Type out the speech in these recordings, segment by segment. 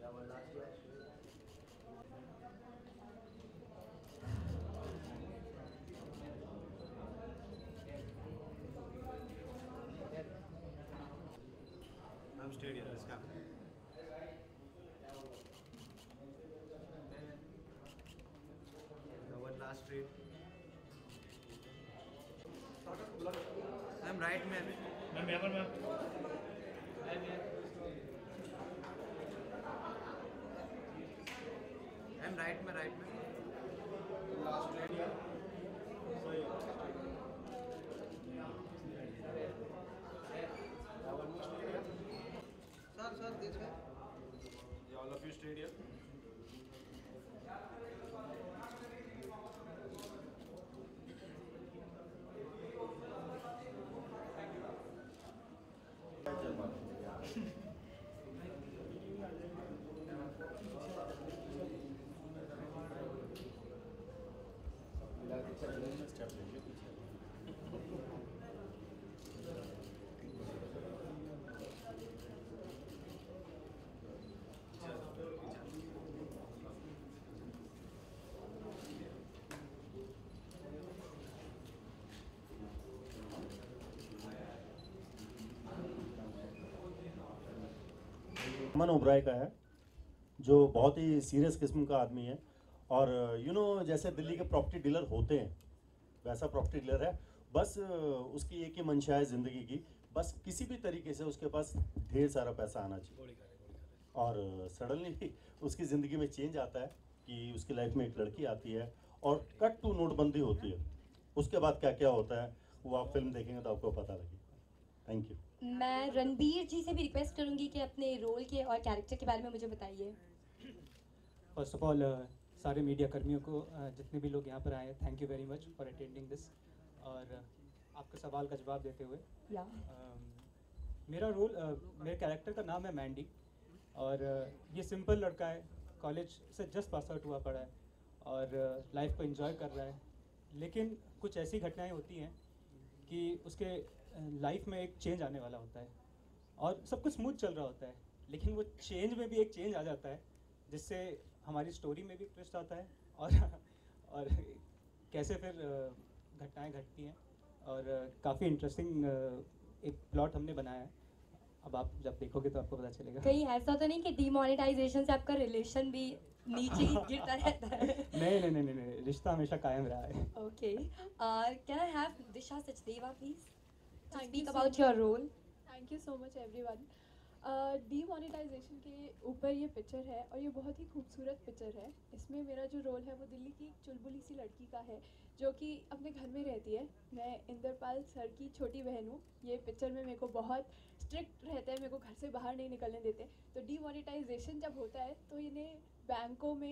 I'm straight here. Let's go. Now one last straight. I'm right, man. Ma'am यहाँ पर ma'am I'm right, man. Right, man. Last trade यार सही one more straight here. Sir, this way. Yeah, all of you straight here. Step लेंगे पीछे मन ओबराय का है जो बहुत ही सीरियस किस्म का आदमी है और जैसे दिल्ली के प्रॉपर्टी डीलर होते हैं वैसा प्रॉपर्टी डीलर है। बस उसकी एक ही मंशा है ज़िंदगी की, बस किसी भी तरीके से उसके पास ढेर सारा पैसा आना चाहिए। और सडनली उसकी ज़िंदगी में चेंज आता है कि उसकी लाइफ में एक लड़की आती है और कट टू नोटबंदी होती है। उसके बाद क्या क्या होता है वो आप फिल्म देखेंगे तो आपको पता लगेगा। Thank you. मैं रणबीर जी से भी रिक्वेस्ट करूंगी कि अपने रोल के और कैरेक्टर के बारे में मुझे बताइए। फर्स्ट ऑफ ऑल सारे मीडिया कर्मियों को जितने भी लोग यहाँ पर आए हैं, thank you very much for attending this. और आपके सवाल का जवाब देते हुए मेरा रोल मेरे कैरेक्टर का नाम है मैंडी और ये सिंपल लड़का है, कॉलेज से जस्ट पास आउट हुआ पड़ा है और लाइफ को एंजॉय कर रहा है। लेकिन कुछ ऐसी घटनाएं होती हैं कि उसके लाइफ में एक चेंज आने वाला होता है और सब कुछ स्मूथ चल रहा होता है, लेकिन वो चेंज में भी एक चेंज आ जाता है जिससे हमारी स्टोरी में भी ट्विस्ट आता है और कैसे फिर घटनाएं घटती हैं और काफ़ी इंटरेस्टिंग एक प्लॉट हमने बनाया है। अब आप जब देखोगे तो आपको पता चलेगा। कहीं ऐसा तो नहीं कि डीमोनेटाइजेशन से आपका रिलेशन भी नीचे ही गिरता रहता है? नहीं, रिश्ता हमेशा कायम रहा है। Okay, can I have Disha Sachdeva please to speak about your role? Thank you so much everyone. Demonetization के ऊपर ये पिक्चर है और ये बहुत ही खूबसूरत पिक्चर है। इसमें मेरा जो रोल है वो दिल्ली की एक चुलबुली सी लड़की का है जो कि अपने घर में रहती है। मैं इंदरपाल सर की छोटी बहन हूँ। ये पिक्चर में मेरे को बहुत स्ट्रिक्ट रहता है, मेरे को घर से बाहर नहीं निकलने देते। तो डीमोनेटाइजेशन जब होता है तो इन्हें बैंकों में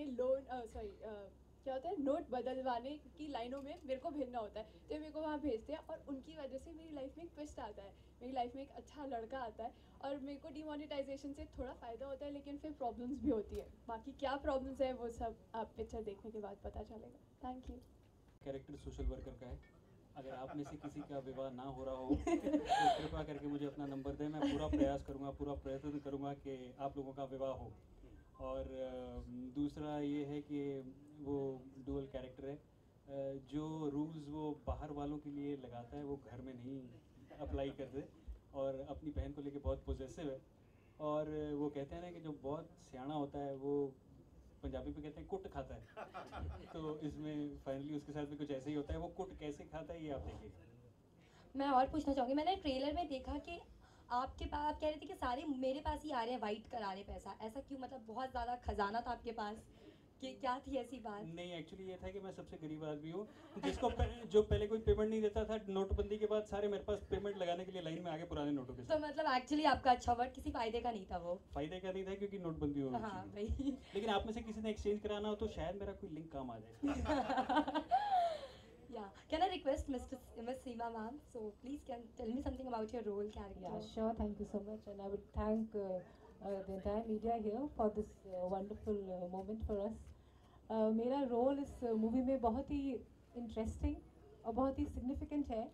लोन क्या होता है, नोट बदलवाने की लाइनों में मेरे को भेजना होता है। तो मेरे को वहाँ भेजते हैं और उनकी वजह से मेरी लाइफ में एक ट्विस्ट आता है, मेरी लाइफ में एक अच्छा लड़का आता है और मेरे को डीमोनेटाइजेशन से थोड़ा फ़ायदा होता है, लेकिन फिर प्रॉब्लम्स भी होती है। बाकी क्या प्रॉब्लम्स है वो सब आप पिक्चर देखने के बाद पता चलेगा। Thank you. Character social worker का है। अगर आप में से किसी का विवाह ना हो रहा हो तो कृपया करके मुझे अपना नंबर दें। मैं पूरा प्रयास करूँगा, पूरा प्रयत्न करूँगा कि आप लोगों का विवाह हो। और दूसरा ये है कि वो डुअल कैरेक्टर है, जो रूल्स वो बाहर वालों के लिए लगाता है वो घर में नहीं अप्लाई करते और अपनी बहन को लेके बहुत पॉजेसिव है। और वो कहते हैं ना कि जो बहुत सियाना होता है वो पंजाबी में कहते हैं कुट खाता है। तो इसमें फाइनली उसके साथ भी कुछ ऐसे ही होता है। वो कुट कैसे खाता है ये आप देखिए। मैं और पूछना चाहूँगी, मैंने ट्रेलर में देखा कि आपके पास आप कह रहे थे कि सारे मेरे पास ही आ रहे हैं वाइट करा रहे पैसा, ऐसा क्यों? मतलब बहुत ज़्यादा खजाना था आपके पास कि क्या थी ऐसी बात? नहीं, एक्चुअली ये था कि मैं सबसे गरीब आदमी हूँ जिसको जो पहले कोई पेमेंट नहीं देता था। नोटबंदी के बाद सारे मेरे पास पेमेंट लगाने के लिए लाइन में आगे पुराने नोटों के साथ। तो मतलब एक्चुअली आपका अच्छा वर्ड किसी फायदे का नहीं था वो? फायदे का नहीं था क्योंकि नोटबंदी हो हाँ भाई। लेकिन आप में से किसी ने एक्सचेंज कराना हो तो शायद मेरा कोई लिंक काम आ जाए। Yeah. Can I request Miss Seema ma'am? So please can tell me something about your role character. Yeah, sure. Thank you so much, and I would thank the entire media here for this wonderful moment for us. मेरा role इस movie में बहुत ही interesting और बहुत ही significant है।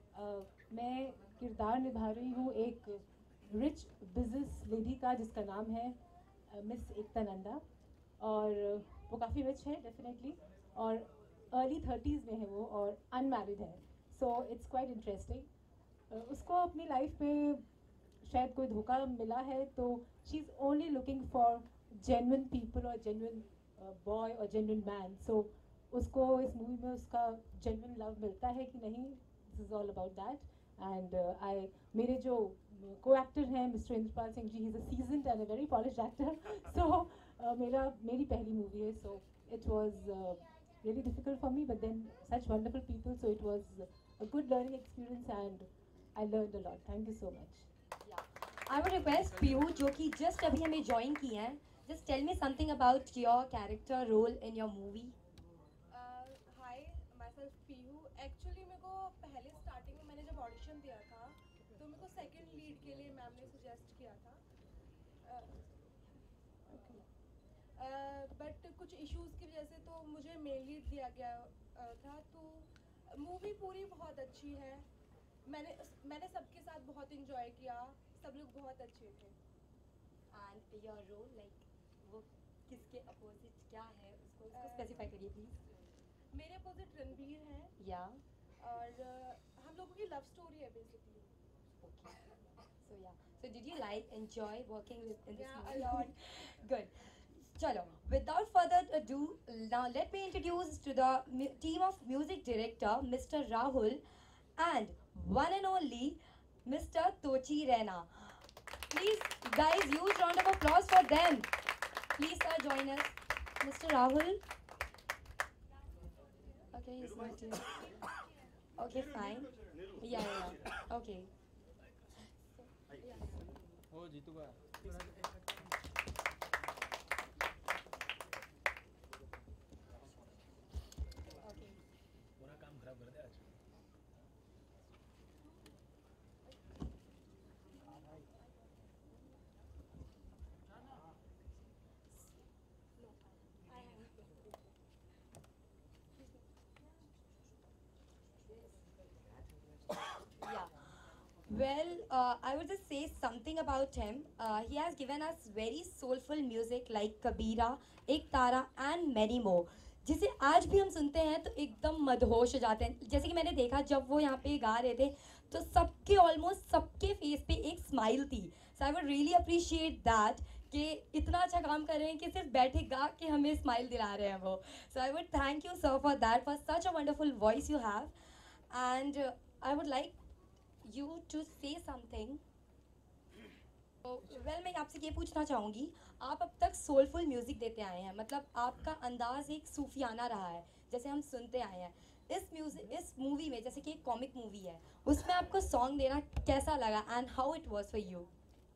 मैं किरदार निभा रही हूँ एक रिच बिजनेस लेडी का जिसका नाम है मिस एकता नंदा, और वो काफ़ी रिच है डेफिनेटली, और अर्ली 30s में है वो, और अनमैरिड है, सो इट्स क्वाइट इंटरेस्टिंग। उसको अपनी लाइफ में शायद कोई धोखा मिला है, तो she is only looking for genuine people और जेन्युइन बॉय और जेन्युइन मैन, सो उसको इस मूवी में उसका जेन्युइन लव मिलता है कि नहीं, this is all about that. And I मेरे जो को एक्टर हैं mister Indrapal Singh ji, he is a seasoned and a very polished actor, so मेरी पहली मूवी है, so it was really difficult for me, but then such wonderful people, so it was a good learning experience and I learned a lot. Thank you so much. I would request Piyush, जो कि just अभी हमें join की हैं, just tell me something about your character role in your movie. Hi, myself Piyu. Actually मेरे को पहले starting में मैंने जब ऑडिशन दिया था तो मेरे को सेकंड लीड के लिए मैम ने सजेस्ट किया था, बट कुछ इश्यूज़ की वजह से तो मुझे मेन लीड दिया गया था। तो मूवी पूरी बहुत अच्छी है, मैंने सबके साथ बहुत इंजॉय किया, सब लोग बहुत अच्छे थे। And your role, like वो किसके opposite क्या है, उसको specify करिए please. मेरे अपोजिट रणबीर हैं, Yeah. और हम लोगों की लव स्टोरी है basically. Okay. So yeah. So did you enjoy working in this Yeah, movie? a lot. Good. Chalo, without further ado, now let me introduce to the team of music director, Mr. Rahul, and one and only Mr. Tochi Rena. Please, guys, huge round of applause for them. Please, sir, join us. Mr. Rahul. Okay, he's not here. Okay, fine. Yeah. Okay. हो जीतूगा। Okay. Yeah. Well, I would just say something about him. He has given us very soulful music like Kabira, Ek Tara and many more. जिसे आज भी हम सुनते हैं तो एकदम मदहोश हो जाते हैं। जैसे कि मैंने देखा जब वो यहाँ पे गा रहे थे तो सबके ऑलमोस्ट सबके फेस पे एक स्माइल थी। So I would really appreciate that कि इतना अच्छा काम कर रहे हैं कि सिर्फ बैठे गा के हमें स्माइल दिला रहे हैं वो। So I would thank you sir for that, for such a wonderful voice you have, and I would like you to say something. Well, मैं आपसे ये पूछना चाहूँगी, आप अब तक सोलफुल म्यूज़िक देते आए हैं, मतलब आपका अंदाज़ एक सूफियाना रहा है जैसे हम सुनते आए हैं। इस मूवी में, जैसे कि एक कॉमिक मूवी है, उसमें आपको सॉन्ग देना कैसा लगा and how it was for you?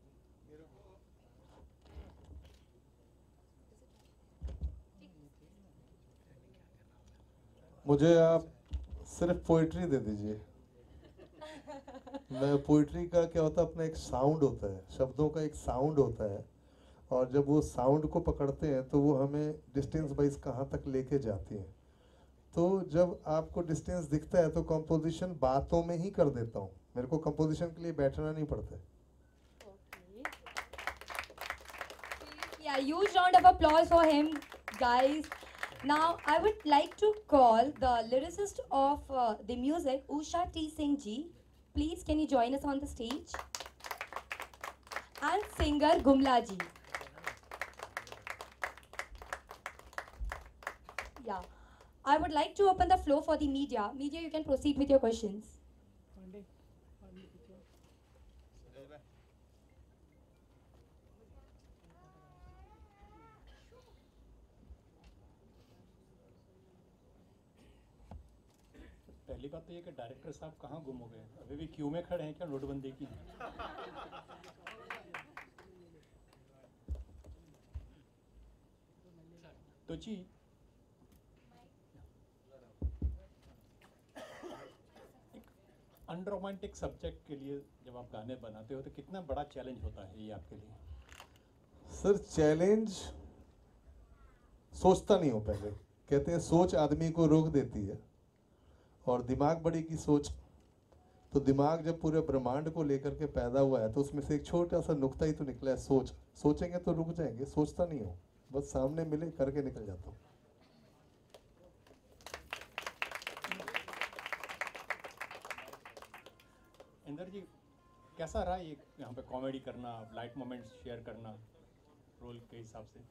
मुझे आप सिर्फ पोइट्री दे दीजिए। मैं पोइट्री का क्या होता है, अपना एक साउंड होता है, शब्दों का एक साउंड होता है, और जब वो साउंड को पकड़ते हैं तो वो हमें डिस्टेंस वाइज कहाँ तक लेके जाती हैं। तो जब आपको डिस्टेंस दिखता है तो कंपोजिशन बातों में ही कर देता हूँ, मेरे को कंपोजिशन के लिए बैठना नहीं पड़ता है। Yeah, huge round of applause for him, guys. Now, I would like to call the lyricist of the music, Usha T. Singh ji. Please, can you join us on the stage? And singer Gumla ji. Yeah. I would like to open the floor for the media. Media, you can proceed with your questions. पहली बात तो ये कि director साहब कहाँ गुम हो गए, अभी भी क्यू में खड़े हैं क्या नोटबंदी की? तो जी अनरोमांटिक सब्जेक्ट के लिए जब आप गाने बनाते हो तो कितना बड़ा चैलेंज होता है ये आपके लिए? सर चैलेंज सोचता नहीं हूँ पहले, कहते हैं सोच आदमी को रोक देती है और दिमाग बड़ी की सोच तो दिमाग जब पूरे ब्रह्मांड को लेकर के पैदा हुआ है तो उसमें से एक छोटा सा नुक्ता ही तो निकला है, सोच। सोचेंगे तो रुक जाएंगे, सोचता नहीं हो, बस सामने मिले करके निकल जाता हूँ। इंदर जी, कैसा रहा ये यहाँ पे कॉमेडी करना, लाइट मोमेंट्स शेयर करना रोल के हिसाब से?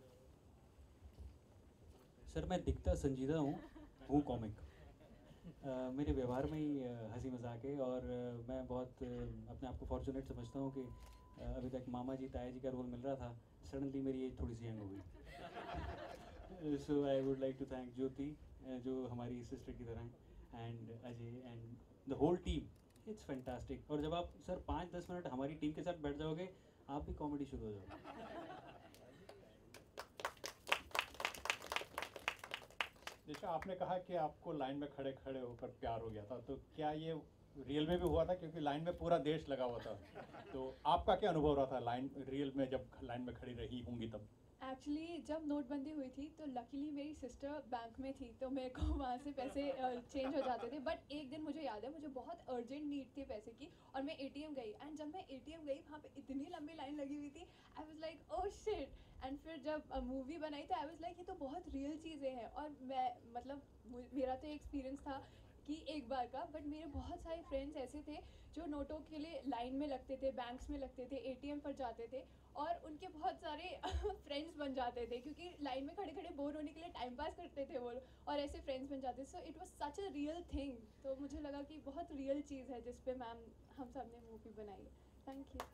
सर मैं दिखता संजीदा हूँ कॉमिक। मेरे व्यवहार में ही हंसी मजाक है, और मैं बहुत अपने आप को फॉर्चुनेट समझता हूँ कि अभी तक मामा जी ताया जी का रोल मिल रहा था, सडनली मेरी एज थोड़ी सी यंग हो गई। So I would like to thank Jyoti, जो हमारी सिस्टर की तरह हैं, and Ajay and the whole team. It's fantastic. और जब आप सर 5-10 मिनट हमारी टीम के साथ बैठ जाओगे, आप भी कॉमेडी शुरू हो जाओगे। जैसे आपने कहा कि आपको लाइन में खड़े खड़े होकर प्यार हो गया था, तो क्या ये रियल में भी हुआ था? क्योंकि लाइन में पूरा देश लगा हुआ था, तो आपका क्या अनुभव रहा था लाइन रियल में जब लाइन में खड़ी रही होंगी तब? एक्चुअली जब नोटबंदी हुई थी तो लकीली मेरी सिस्टर बैंक में थी, तो मेरे को वहाँ से पैसे चेंज हो जाते थे। बट एक दिन मुझे याद है, मुझे बहुत अर्जेंट नीड थी पैसे की, और मैं एटीएम गई, एंड जब मैं एटीएम गई वहाँ पे इतनी लंबी लाइन लगी हुई थी। I was like oh shit. And फिर जब मूवी बनाई तो आई वाज लाइक ये तो बहुत रियल चीज़ें हैं। और मैं मतलब मेरा तो एक्सपीरियंस था कि एक बार का, बट मेरे बहुत सारे फ्रेंड्स ऐसे थे जो नोटों के लिए लाइन में लगते थे, बैंक्स में लगते थे, एटीएम पर जाते थे, और उनके बहुत सारे फ्रेंड्स बन जाते थे, क्योंकि लाइन में खड़े खड़े बोर होने के लिए टाइम पास करते थे वो लोग, और ऐसे फ्रेंड्स बन जाते। So it was such a real thing. तो मुझे लगा कि बहुत रियल चीज़ है जिस पे मैम हम सब ने मूवी बनाई है। Thank you.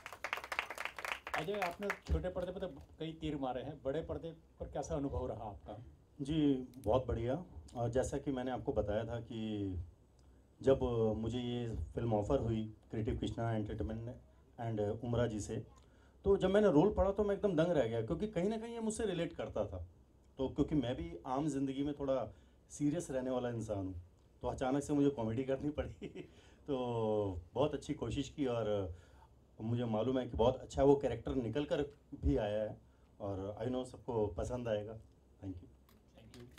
अजय, आपने छोटे पर्दे पर तो कई तीर मारे हैं, बड़े पर्दे पर कैसा अनुभव रहा आपका? जी बहुत बढ़िया। और जैसा कि मैंने आपको बताया था कि जब मुझे ये फिल्म ऑफ़र हुई creative Krishna entertainment and Umra ji से, तो जब मैंने रोल पढ़ा तो मैं एकदम दंग रह गया, क्योंकि कहीं ना कहीं ये मुझसे रिलेट करता था। तो क्योंकि मैं भी आम जिंदगी में थोड़ा सीरियस रहने वाला इंसान हूँ, तो अचानक से मुझे कॉमेडी करनी पड़ी। तो बहुत अच्छी कोशिश की, और मुझे मालूम है कि बहुत अच्छा वो कैरेक्टर निकल कर भी आया है, और आई नो सबको पसंद आएगा। Thank you. Thank you.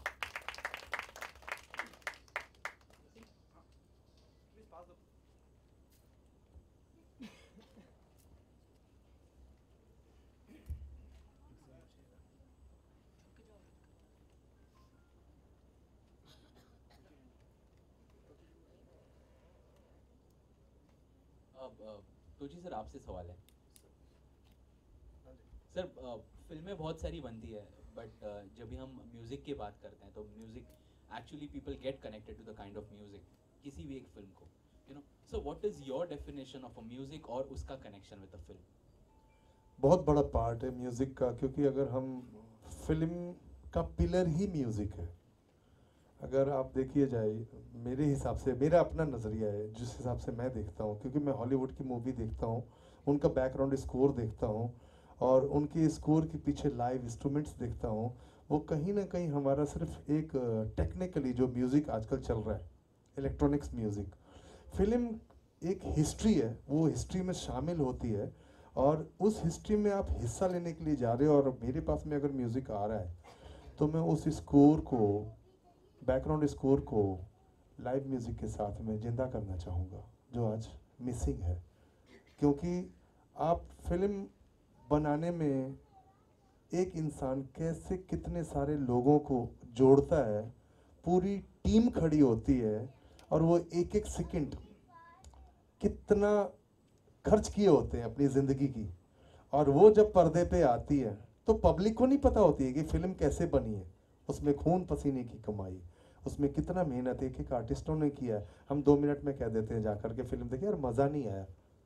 तो जी सर, आपसे सवाल है सर। फिल्में बहुत सारी बनती है, बट जब भी हम म्यूज़िक की बात करते हैं तो music actually people get connected to the kind of music किसी भी एक फिल्म को, you know. So what is your definition of a music और उसका कनेक्शन विद द फिल्म? बहुत बड़ा पार्ट है म्यूज़िक का, क्योंकि अगर हम फिल्म का पिलर ही म्यूज़िक है। अगर आप देखिए जाए, मेरे हिसाब से, मेरा अपना नज़रिया है जिस हिसाब से मैं देखता हूँ, क्योंकि मैं हॉलीवुड की मूवी देखता हूँ, उनका बैकग्राउंड स्कोर देखता हूँ, और उनके स्कोर के पीछे लाइव इंस्ट्रूमेंट्स देखता हूँ, वो कहीं ना कहीं हमारा सिर्फ एक टेक्निकली जो म्यूज़िक आजकल चल रहा है, इलेक्ट्रॉनिक्स म्यूज़िक, फिल्म एक हिस्ट्री है, वो हिस्ट्री में शामिल होती है, और उस हिस्ट्री में आप हिस्सा लेने के लिए जा रहे हो। और मेरे पास में अगर म्यूज़िक आ रहा है तो मैं उस स्कोर को, बैकग्राउंड स्कोर को लाइव म्यूज़िक के साथ में जिंदा करना चाहूँगा, जो आज मिसिंग है। क्योंकि आप फिल्म बनाने में एक इंसान कैसे कितने सारे लोगों को जोड़ता है, पूरी टीम खड़ी होती है, और वो एक एक सेकंड कितना खर्च किए होते हैं अपनी ज़िंदगी की, और वो जब पर्दे पे आती है तो पब्लिक को नहीं पता होती है कि फिल्म कैसे बनी है, उसमें खून पसीने की कमाई, उसमें कितना मेहनत एक एक आर्टिस्टों ने किया है। हम 2 मिनट में कह देते हैं जाकर के फिल्म देखे, यार मज़ा नहीं आया,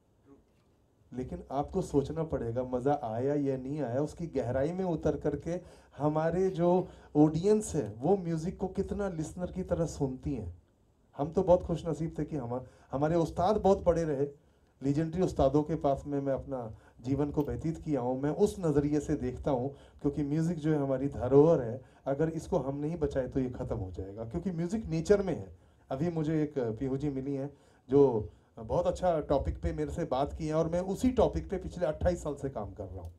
लेकिन आपको सोचना पड़ेगा मज़ा आया या नहीं आया। उसकी गहराई में उतर करके हमारे जो ऑडियंस है वो म्यूज़िक को कितना लिसनर की तरह सुनती हैं। हम तो बहुत खुश नसीब थे कि हमारे उस्ताद बहुत बड़े रहे, लीजेंडरी उस्तादों के पास में मैं अपना जीवन को व्यतीत किया हूँ। मैं उस नज़रिए से देखता हूँ, क्योंकि म्यूज़िक जो है हमारी धरोहर है, अगर इसको हम नहीं बचाए तो ये ख़त्म हो जाएगा, क्योंकि म्यूज़िक नेचर में है। अभी मुझे एक पीहू जी मिली हैं जो बहुत अच्छा टॉपिक पे मेरे से बात की है, और मैं उसी टॉपिक पे पिछले 28 साल से काम कर रहा हूँ,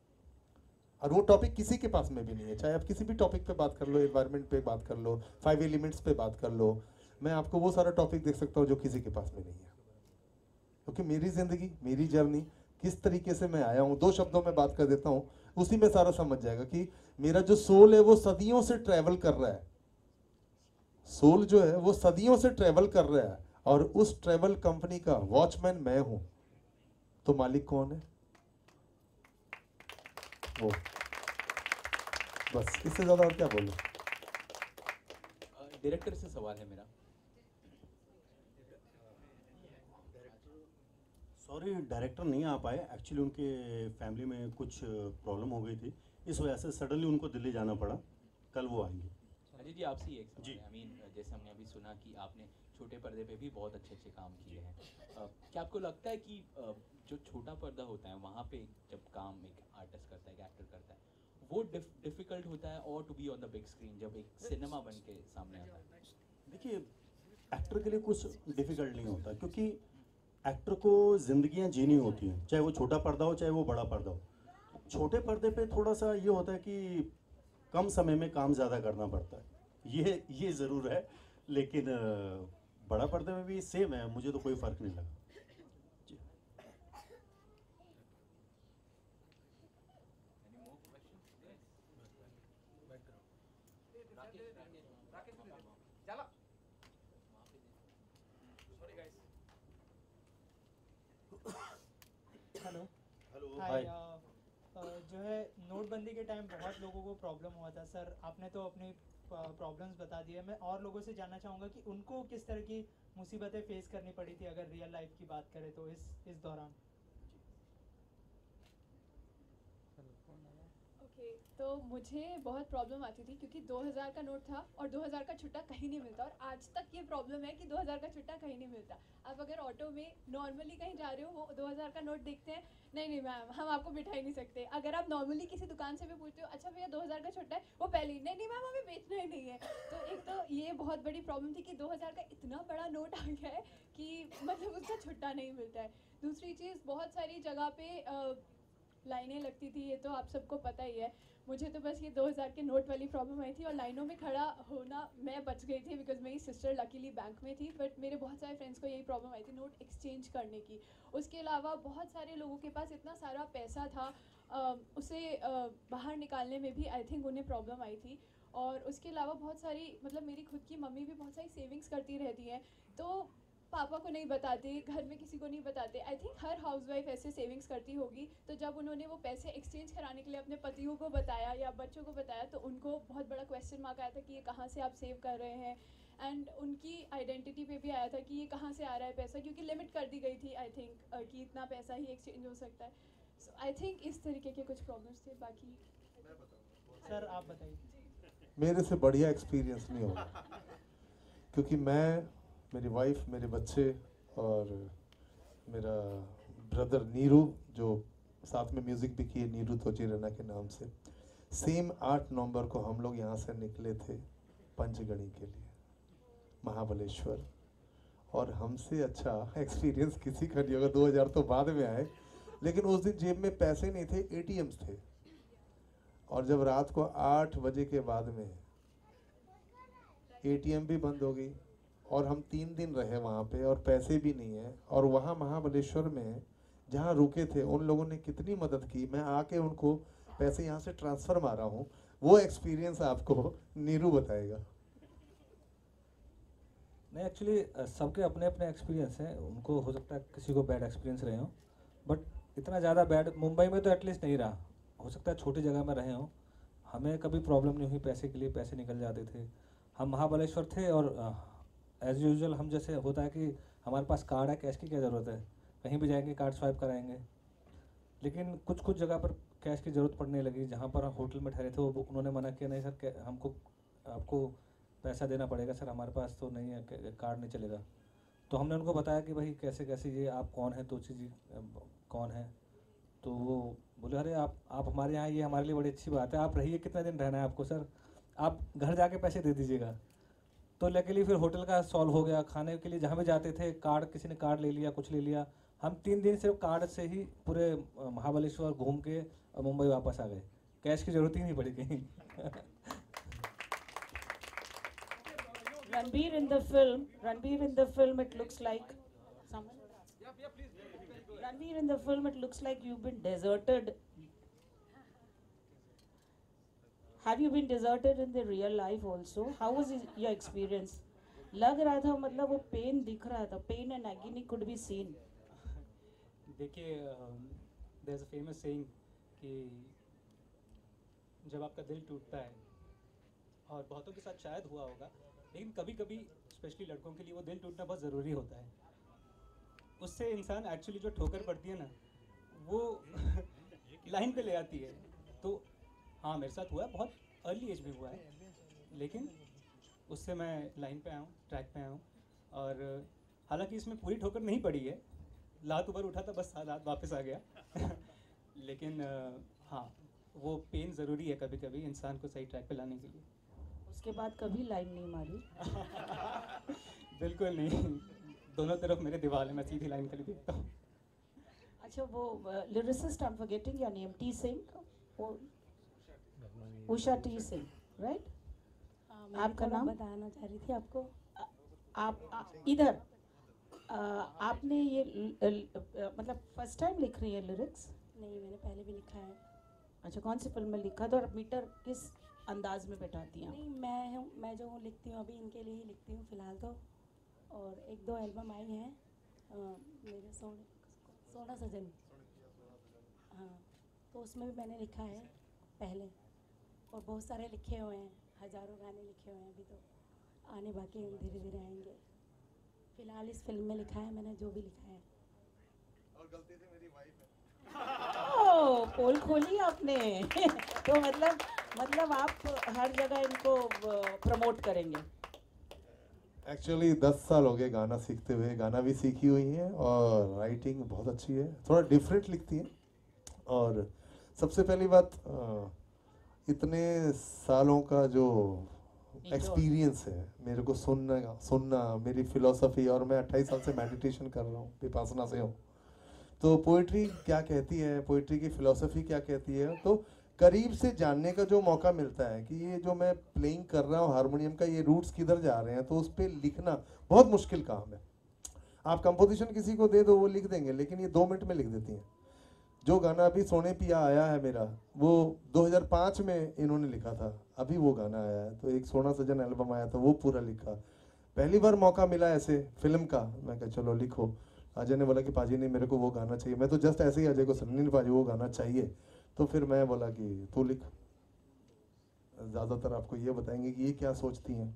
और वो टॉपिक किसी के पास में भी नहीं है। चाहे आप किसी भी टॉपिक पे बात कर लो, एनवायरनमेंट पे बात कर लो, 5 एलिमेंट्स पे बात कर लो, मैं आपको वो सारा टॉपिक देख सकता हूँ जो किसी के पास में नहीं है, क्योंकि मेरी ज़िंदगी, मेरी जर्नी किस तरीके से मैं आया हूँ, 2 शब्दों में बात कर देता हूँ, उसी में सारा समझ जाएगा कि मेरा जो सोल है वो सदियों से ट्रैवल कर रहा है। सोल जो है वो सदियों से ट्रैवल कर रहा है, और उस ट्रैवल कंपनी का वॉचमैन मैं हूं। तो मालिक कौन है? वो। बस इससे ज्यादा और क्या बोलूं। डायरेक्टर से सवाल है मेरा। सॉरी, डायरेक्टर नहीं आ पाए, एक्चुअली उनके फैमिली में कुछ प्रॉब्लम हो गई थी, इस वजह से सडनली उनको दिल्ली जाना पड़ा। कल वो आएंगे। अजय जी, आपसे ही एक सवाल है। आई मीन जैसे हमने अभी सुना कि आपने छोटे पर्दे पे भी बहुत अच्छे अच्छे काम किए हैं, क्या आपको लगता है कि जो छोटा पर्दा होता है वहाँ पे जब काम एक आर्टिस्ट करता है, एक एक्टर करता है, वो डिफिकल्ट होता है और to be on the big screen जब एक सिनेमा बन के सामने आता है? देखिए, एक्टर के लिए कुछ डिफिकल्ट नहीं होता, क्योंकि एक्टर को जिंदगियां जीनी होती हैं, चाहे वो छोटा पर्दा हो चाहे वो बड़ा पर्दा हो। छोटे पर्दे पे थोड़ा सा ये होता है कि कम समय में काम ज़्यादा करना पड़ता है, ये ज़रूर है, लेकिन बड़ा पर्दे में भी सेम है, मुझे तो कोई फ़र्क नहीं लगा। जी। हेलो। हेलो। हाय। जो है नोटबंदी के टाइम बहुत लोगों को प्रॉब्लम हुआ था सर, आपने तो अपनी प्रॉब्लम्स बता दी है। मैं और लोगों से जानना चाहूँगा कि उनको किस तरह की मुसीबतें फेस करनी पड़ी थी, अगर रियल लाइफ की बात करें तो इस दौरान। ओके, तो मुझे बहुत प्रॉब्लम आती थी क्योंकि 2000 का नोट था और 2000 का छुट्टा कहीं नहीं मिलता, और आज तक ये प्रॉब्लम है कि 2000 का छुट्टा कहीं नहीं मिलता। आप अगर ऑटो में नॉर्मली कहीं जा रहे हो, वो 2000 का नोट देखते हैं, नहीं मैम हम आपको बिठा ही नहीं सकते। अगर आप नॉर्मली किसी दुकान से भी पूछते हो, अच्छा भैया 2000 का छुट्टा है, वो पहले ही नहीं मैम हमें बेचना ही नहीं है। तो एक तो ये बहुत बड़ी प्रॉब्लम थी कि 2000 का इतना बड़ा नोट आ गया है कि मतलब उसका छुट्टा नहीं मिलता है। दूसरी चीज़, बहुत सारी जगह पे लाइनें लगती थी, ये तो आप सबको पता ही है। मुझे तो बस ये 2000 के नोट वाली प्रॉब्लम आई थी, और लाइनों में खड़ा होना मैं बच गई थी बिकॉज मेरी सिस्टर लकीली बैंक में थी, बट मेरे बहुत सारे फ्रेंड्स को यही प्रॉब्लम आई थी नोट एक्सचेंज करने की। उसके अलावा बहुत सारे लोगों के पास इतना सारा पैसा था, उसे बाहर निकालने में भी आई थिंक उन्हें प्रॉब्लम आई थी। और उसके अलावा बहुत सारी, मतलब मेरी खुद की मम्मी भी बहुत सारी सेविंग्स करती रहती हैं, तो पापा को नहीं बताते, घर में किसी को नहीं बताते। आई थिंक हर हाउसवाइफ ऐसे सेविंग्स करती होगी। तो जब उन्होंने वो पैसे एक्सचेंज कराने के लिए अपने पतियों को बताया या बच्चों को बताया, तो उनको बहुत बड़ा क्वेश्चन मार्क आया था कि ये कहाँ से आप सेव कर रहे हैं, एंड उनकी आइडेंटिटी पे भी आया था कि ये कहाँ से आ रहा है पैसा, क्योंकि लिमिट कर दी गई थी आई थिंक कि इतना पैसा ही एक्सचेंज हो सकता है। सो आई थिंक इस तरीके के कुछ प्रॉब्लम्स थे। बाकी सर आप बताइए। मेरे से बढ़िया एक्सपीरियंस नहीं होगा, क्योंकि मैं, मेरी वाइफ, मेरे बच्चे और मेरा ब्रदर नीरू, जो साथ में म्यूज़िक भी किए नीरू तोजीरना के नाम से, सेम 8 नवंबर को हम लोग यहाँ से निकले थे पंचगढ़ी के लिए, महाबलेश्वर। और हमसे अच्छा एक्सपीरियंस किसी का नहीं होगा। 2000 तो बाद में आए, लेकिन उस दिन जेब में पैसे नहीं थे, ATMs थे। और जब रात को 8 बजे के बाद में ATM भी बंद हो गई, और हम 3 दिन रहे वहाँ पे और पैसे भी नहीं है। और वहाँ महाबलेश्वर में जहाँ रुके थे उन लोगों ने कितनी मदद की, मैं आके उनको पैसे यहाँ से ट्रांसफ़र मारा हूँ। वो एक्सपीरियंस आपको नीरू बताएगा। नहीं, एक्चुअली सबके अपने अपने एक्सपीरियंस हैं, उनको हो सकता है किसी को बैड एक्सपीरियंस रहे हो, बट इतना ज़्यादा बैड मुंबई में तो एटलीस्ट नहीं रहा। हो सकता है छोटी जगह में रहे हो, हमें कभी प्रॉब्लम नहीं हुई, पैसे के लिए पैसे निकल जाते थे। हम महाबलेश्वर थे और एज़ यूजुअल हम, जैसे होता है कि हमारे पास कार्ड है, कैश की क्या ज़रूरत है, कहीं भी जाएंगे कार्ड स्वाइप कराएंगे। लेकिन कुछ जगह पर कैश की ज़रूरत पड़ने लगी। जहाँ पर होटल में ठहरे थे वो उन्होंने मना किया, नहीं सर हमको आपको पैसा देना पड़ेगा सर, हमारे पास तो नहीं है, कार्ड नहीं चलेगा। तो हमने उनको बताया कि भाई कैसे कैसे, ये आप कौन है, तो चीज़ कौन है। तो वो बोले अरे आप हमारे यहाँ, ये हमारे लिए बड़ी अच्छी बात है, आप रहिए, कितने दिन रहना है आपको सर, आप घर जाके पैसे दे दीजिएगा। तो लकीली फिर होटल का सॉल्व हो गया। खाने के लिए जहाँ भी जाते थे कार्ड, किसी ने कार्ड ले लिया, कुछ ले लिया। हम 3 दिन सिर्फ कार्ड से ही पूरे महाबलेश्वर घूम के मुंबई वापस आ गए, कैश की ज़रूरत ही नहीं पड़ी कहीं। Ranbir in the film, it looks like someone. Ranbir in the film, it looks like you've been deserted. Have you been deserted in the real life also? How was your experience? लग रहा था मतलब वो pen दिख रहा था, pen and agony could be seen. देखिए there's a famous saying कि जब आपका दिल टूटता है, और बहुतों के साथ शायद हुआ होगा, लेकिन कभी कभी स्पेशली लड़कों के लिए वो दिल टूटना बहुत ज़रूरी होता है. उससे इंसान एक्चुअली जो ठोकर पड़ती है ना, वो लाइन पे ले आती है. तो हाँ, मेरे साथ हुआ है, बहुत अर्ली एज में हुआ है, लेकिन उससे मैं लाइन पे आया हूँ, ट्रैक पे आया हूँ. और हालांकि इसमें पूरी ठोकर नहीं पड़ी है, लात ऊपर उठा था, बस लात वापस आ गया. लेकिन हाँ, वो पेन ज़रूरी है कभी कभी इंसान को सही ट्रैक पे लाने के लिए. उसके बाद कभी लाइन नहीं मारी? बिल्कुल नहीं, दोनों तरफ मेरे दीवार है, मैं सीधी लाइन खाली देखता हूँ. अच्छा, वो lyricist, I am forgetting your name, T Singh, Usha T Singh, right? आपका नाम बताना चाह रही थी आपको. आप इधर आपने ये मतलब फर्स्ट टाइम लिख रही है लिरिक्स? नहीं, मैंने पहले भी लिखा है. अच्छा, कौन सी फिल्म में लिखा था और मीटर किस अंदाज में बैठाती हैं? नहीं, मैं जो लिखती हूँ अभी इनके लिए ही लिखती हूँ फ़िलहाल तो. और एक दो एल्बम आई हैं मेरे सोना सजन, हाँ, तो उसमें भी मैंने लिखा है पहले. और बहुत सारे लिखे हुए हैं, हज़ारों गाने लिखे हुए हैं, अभी तो आने बाकी हैं, धीरे धीरे आएंगे. फ़िलहाल इस फिल्म में लिखा है मैंने जो भी लिखा है. और गलती से मेरी वाइफ है. ओह, पोल खोली आपने. तो मतलब आप हर जगह इनको प्रमोट करेंगे. एक्चुअली 10 साल हो गए गाना सीखते हुए, गाना भी सीखी हुई हैं और राइटिंग बहुत अच्छी है, थोड़ा डिफरेंट लिखती हैं. और सबसे पहली बात, इतने सालों का जो एक्सपीरियंस है, मेरे को सुनना मेरी फिलॉसफी, और मैं 28 साल से मेडिटेशन कर रहा हूँ, विपासना से हूँ. तो पोइट्री क्या कहती है, पोइट्री की फिलॉसफी क्या कहती है, तो करीब से जानने का जो मौका मिलता है कि ये जो मैं प्लेइंग कर रहा हूँ हारमोनियम का, ये रूट्स किधर जा रहे हैं, तो उस पर लिखना बहुत मुश्किल काम है. आप कंपोजिशन किसी को दे दो, वो लिख देंगे, लेकिन ये 2 मिनट में लिख देती हैं. जो गाना अभी सोने पिया आया है मेरा, वो 2005 में इन्होंने लिखा था, अभी वो गाना आया है. तो एक सोना सजन एल्बम आया था, वो पूरा लिखा. पहली बार मौका मिला ऐसे फिल्म का, मैं कहा चलो लिखो. अजय ने बोला कि पाजी नहीं, मेरे को वो गाना चाहिए. मैं तो जस्ट ऐसे ही अजय को सुन, नहीं पाजी वो गाना चाहिए. तो फिर मैं बोला कि तू लिख. ज़्यादातर आपको ये बताएंगे कि ये क्या सोचती हैं.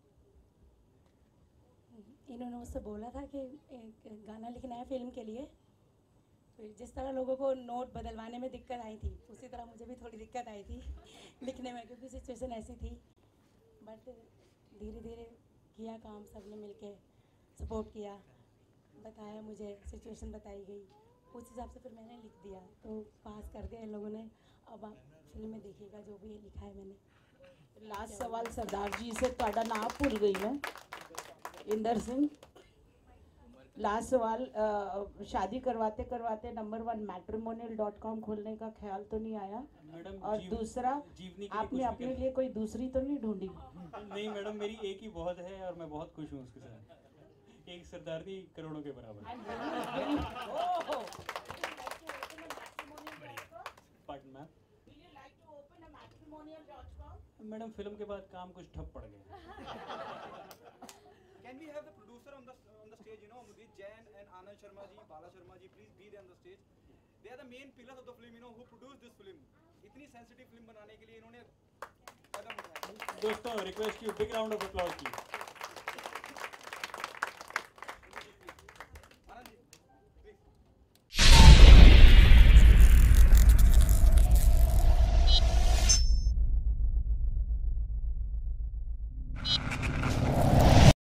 इन्होंने मुझसे बोला था कि एक गाना लिखना है फिल्म के लिए. फिर जिस तरह लोगों को नोट बदलवाने में दिक्कत आई थी, उसी तरह मुझे भी थोड़ी दिक्कत आई थी लिखने में, क्योंकि सिचुएशन ऐसी थी. बट धीरे धीरे किया काम, सब ने मिलके सपोर्ट किया, बताया मुझे, सिचुएशन बताई गई, उस हिसाब से फिर मैंने लिख दिया. तो पास कर दिया इन लोगों ने. अब आप फिल्म में देखिएगा जो भी लिखा है मैंने. लास्ट सवाल सरदार जी से, ਤੁਹਾਡਾ नाम भूल गई मैं, इंदर सिंह. लास्ट सवाल, शादी करवाते करवाते नंबर 1 matrimonial.com खोलने का ख्याल तो नहीं आया? मैडम, और दूसरा, आपने अपने लिए कोई दूसरी तो नहीं ढूंढी? नहीं मैडम, मेरी एक ही बहुत है और मैं बहुत खुश हूँ उसके साथ. एक सरदारनी करोड़ों के बराबर. Pattern ma'am. मैडम, फिल्म के बाद काम कुछ ठप पड़ गया. Can we have the producer on the stage? You know, Mudit Jain and Anand Sharma ji, Bala Sharma ji, please be there on the stage. They are the main pillars of the film. You know, who produced this film. इतनी sensitive film बनाने के लिए इन्होंने कदम उठाया. दोस्तों, request you, big round of applause please.